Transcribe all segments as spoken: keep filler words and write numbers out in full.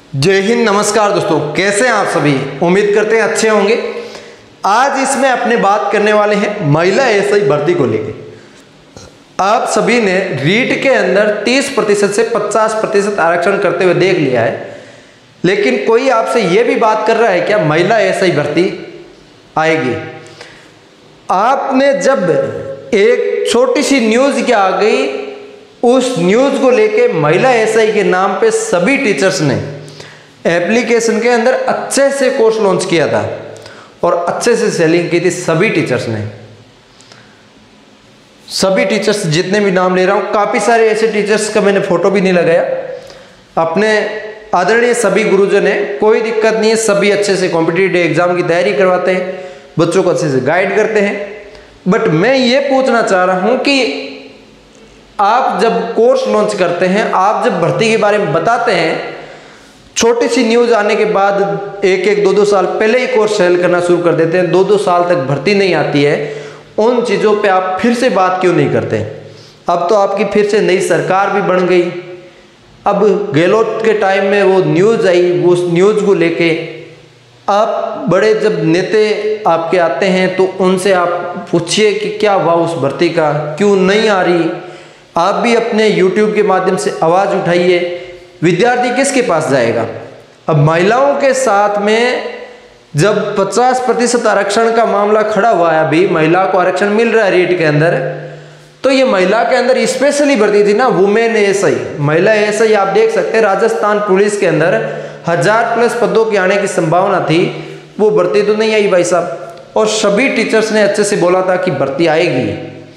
जय हिंद, नमस्कार दोस्तों, कैसे हैं आप सभी। उम्मीद करते हैं अच्छे होंगे। आज इसमें अपने बात करने वाले हैं महिला एसआई भर्ती को लेकर। आप सभी ने रीट के अंदर तीस प्रतिशत से पचास प्रतिशत आरक्षण करते हुए देख लिया है, लेकिन कोई आपसे यह भी बात कर रहा है क्या महिला एसआई भर्ती आएगी। आपने जब एक छोटी सी न्यूज़ क्या आ गई, उस न्यूज़ को लेके महिला एसआई के नाम पे सभी टीचर्स ने एप्लीकेशन के अंदर अच्छे से कोर्स लॉन्च किया था और अच्छे से सेलिंग की थी। सभी टीचर्स ने सभी टीचर्स जितने भी नाम ले रहा हूँ, काफ़ी सारे ऐसे टीचर्स का मैंने फ़ोटो भी नहीं लगाया। अपने आदरणीय सभी गुरुजन है, कोई दिक्कत नहीं है, सभी अच्छे से कॉम्पिटिटिव एग्ज़ाम की तैयारी करवाते हैं, बच्चों को अच्छे से गाइड करते हैं। बट मैं ये पूछना चाह रहा हूँ कि आप जब कोर्स लॉन्च करते हैं, आप जब भर्ती के बारे में बताते हैं, छोटी सी न्यूज़ आने के बाद एक एक दो दो साल पहले ही कोर्स सेल करना शुरू कर देते हैं, दो दो साल तक भर्ती नहीं आती है, उन चीज़ों पे आप फिर से बात क्यों नहीं करते। अब तो आपकी फिर से नई सरकार भी बन गई। अब गहलोत के टाइम में वो न्यूज़ आई, वो उस न्यूज़ को लेके आप बड़े जब नेते आपके आते हैं तो उनसे आप पूछिए कि क्या हुआ उस भर्ती का, क्यों नहीं आ रही। आप भी अपने यूट्यूब के माध्यम से आवाज़ उठाइए। विद्यार्थी किसके पास जाएगा। अब महिलाओं के साथ में जब पचास प्रतिशत आरक्षण का मामला खड़ा हुआ है, अभी महिला को आरक्षण मिल रहा है रीट के अंदर, तो ये महिला के अंदर स्पेशली भर्ती थी ना, वुमेन एसआई, महिला एसआई। आप देख सकते हैं राजस्थान पुलिस के अंदर हजार प्लस पदों के आने की संभावना थी, वो भर्ती तो नहीं आई भाई साहब। और सभी टीचर्स ने अच्छे से बोला था कि भर्ती आएगी।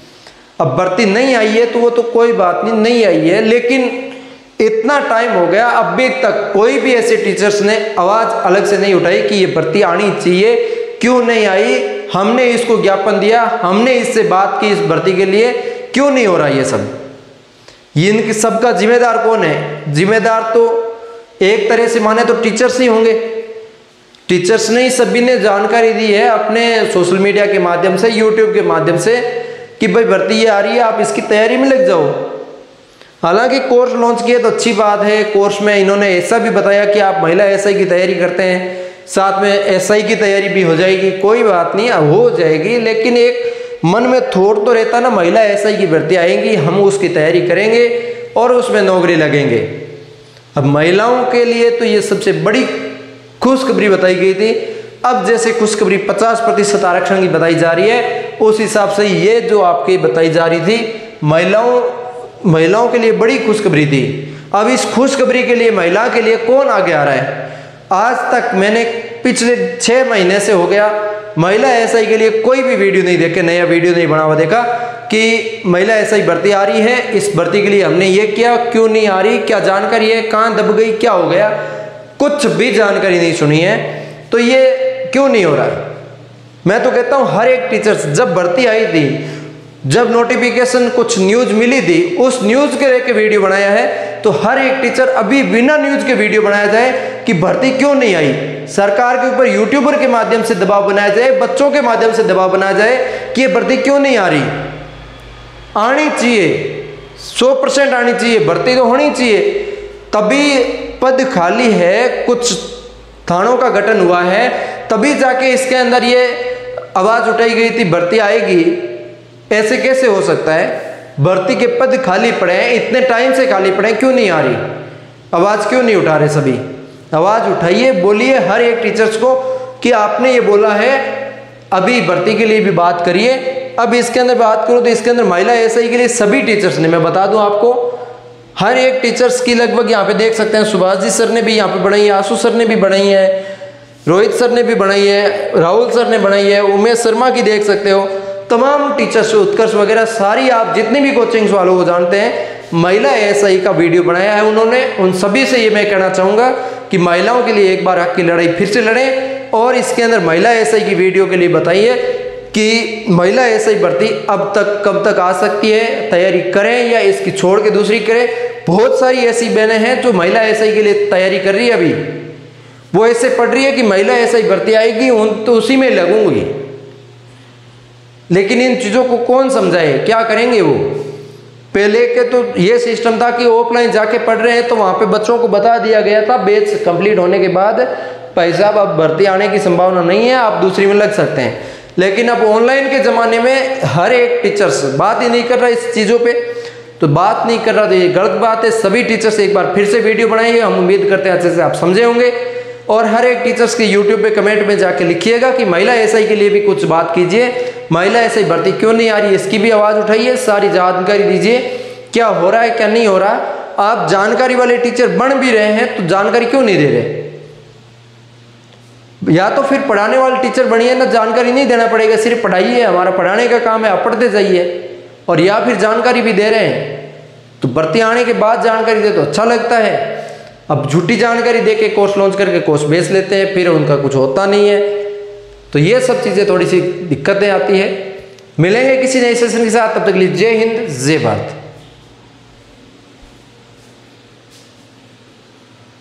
अब भर्ती नहीं आई है तो वो तो कोई बात नहीं, नहीं आई है, लेकिन इतना टाइम हो गया, अभी तक कोई भी ऐसे टीचर्स ने आवाज़ अलग से नहीं उठाई कि ये भर्ती आनी चाहिए, क्यों नहीं आई। हमने इसको ज्ञापन दिया, हमने इससे बात की, इस भर्ती के लिए क्यों नहीं हो रहा ये सब। ये इनकी सबका जिम्मेदार कौन है। जिम्मेदार तो एक तरह से माने तो टीचर्स ही होंगे। टीचर्स ने ही सभी ने जानकारी दी है अपने सोशल मीडिया के माध्यम से, यूट्यूब के माध्यम से कि भाई भर्ती ये आ रही है, आप इसकी तैयारी में लग जाओ। हालांकि कोर्स लॉन्च किया तो अच्छी बात है। कोर्स में इन्होंने ऐसा भी बताया कि आप महिला एसआई की तैयारी करते हैं, साथ में एसआई की तैयारी भी हो जाएगी। कोई बात नहीं, हो जाएगी, लेकिन एक मन में थोड़ तो रहता ना, महिला एसआई की भर्ती आएंगी, हम उसकी तैयारी करेंगे और उसमें नौकरी लगेंगे। अब महिलाओं के लिए तो ये सबसे बड़ी खुशखबरी बताई गई थी। अब जैसे खुशखबरी पचास प्रतिशत आरक्षण की बताई जा रही है, उस हिसाब से ये जो आपकी बताई जा रही थी महिलाओं महिलाओं के लिए बड़ी खुशखबरी थी। अब इस खुशखबरी के लिए महिला के लिए कौन आगे आ रहा है। आज तक मैंने पिछले छः महीने से हो गया महिला एसआई के लिए कोई भी वीडियो नहीं देखे, नया वीडियो नहीं बना हुआ देखा कि महिला एसआई भर्ती आ रही है, इस भर्ती के लिए हमने ये किया, क्यों नहीं आ रही, क्या जानकारी है, कहाँ दब गई, क्या हो गया, कुछ भी जानकारी नहीं सुनी है। तो ये क्यों नहीं हो रहा है। मैं तो कहता हूँ हर एक टीचर्स, जब भर्ती आई थी, जब नोटिफिकेशन कुछ न्यूज़ मिली थी, उस न्यूज़ के लेके वीडियो बनाया है, तो हर एक टीचर अभी बिना न्यूज़ के वीडियो बनाया जाए कि भर्ती क्यों नहीं आई। सरकार के ऊपर यूट्यूबर के माध्यम से दबाव बनाया जाए, बच्चों के माध्यम से दबाव बनाया जाए कि ये भर्ती क्यों नहीं आ रही। आनी चाहिए, सौ परसेंट आनी चाहिए, भर्ती तो होनी चाहिए। तभी पद खाली है, कुछ थानों का गठन हुआ है, तभी जाके इसके अंदर ये आवाज़ उठाई गई थी भर्ती आएगी। ऐसे कैसे हो सकता है। भर्ती के पद खाली पड़े हैं, इतने टाइम से खाली पड़े हैं, क्यों नहीं आ रही। आवाज़ क्यों नहीं उठा रहे सभी। आवाज़ उठाइए, बोलिए हर एक टीचर्स को कि आपने ये बोला है, अभी भर्ती के लिए भी बात करिए। अब इसके अंदर बात करूँ तो इसके अंदर महिला एसआई के लिए सभी टीचर्स ने, मैं बता दूं आपको, हर एक टीचर्स की लगभग यहाँ पे देख सकते हैं, सुभाष जी सर ने भी यहाँ पे बनाई है, आशु सर ने भी बनाई है, रोहित सर ने भी बनाई है, राहुल सर ने बनाई है, उमेश शर्मा की देख सकते हो, तमाम टीचर्स, उत्कर्ष वगैरह सारी, आप जितने भी कोचिंग्स वालों को जानते हैं, महिला एसआई का वीडियो बनाया है उन्होंने। उन सभी से ये मैं कहना चाहूँगा कि महिलाओं के लिए एक बार हक की लड़ाई फिर से लड़ें और इसके अंदर महिला एसआई की वीडियो के लिए बताइए कि महिला एसआई भर्ती अब तक कब तक आ सकती है, तैयारी करें या इसकी छोड़ के दूसरी करें। बहुत सारी ऐसी बहनें हैं जो महिला एसआई के लिए तैयारी कर रही है, अभी वो ऐसे पढ़ रही है कि महिला एसआई भर्ती आएगी, उन तो उसी में लगूंगी। लेकिन इन चीज़ों को कौन समझाए, क्या करेंगे वो। पहले के तो ये सिस्टम था कि ऑफलाइन जाके पढ़ रहे हैं तो वहाँ पे बच्चों को बता दिया गया था बैच कंप्लीट होने के बाद भाई साहब अब भर्ती आने की संभावना नहीं है, आप दूसरी में लग सकते हैं। लेकिन अब ऑनलाइन के ज़माने में हर एक टीचर्स बात ही नहीं कर रहा इस चीज़ों पे, तो बात नहीं कर रहा तो ये गलत बात है। सभी टीचर्स एक बार फिर से वीडियो बनाएंगे, हम उम्मीद करते हैं अच्छे से आप समझे होंगे। और हर एक टीचर्स के यूट्यूब पे कमेंट में जाके लिखिएगा कि महिला एसआई के लिए भी कुछ बात कीजिए, महिला एसआई भर्ती क्यों नहीं आ रही है इसकी भी आवाज़ उठाइए, सारी जानकारी दीजिए क्या हो रहा है क्या नहीं हो रहा। आप जानकारी वाले टीचर बन भी रहे हैं तो जानकारी क्यों नहीं दे रहे? या तो फिर पढ़ाने वाले टीचर बनिए ना, जानकारी नहीं देना पड़ेगा, सिर्फ पढ़ाइए, हमारा पढ़ाने का काम है, आप पढ़ते जाइए। और या फिर जानकारी भी दे रहे हैं तो भर्ती आने के बाद जानकारी दे तो अच्छा लगता है। अब झूठी जानकारी दे के कोर्स लॉन्च करके कोर्स बेच लेते हैं, फिर उनका कुछ होता नहीं है। तो ये सब चीज़ें थोड़ी सी दिक्कतें आती है। मिलेंगे किसी नए सेशन के साथ, तब तक के लिए जय हिंद जय भारत।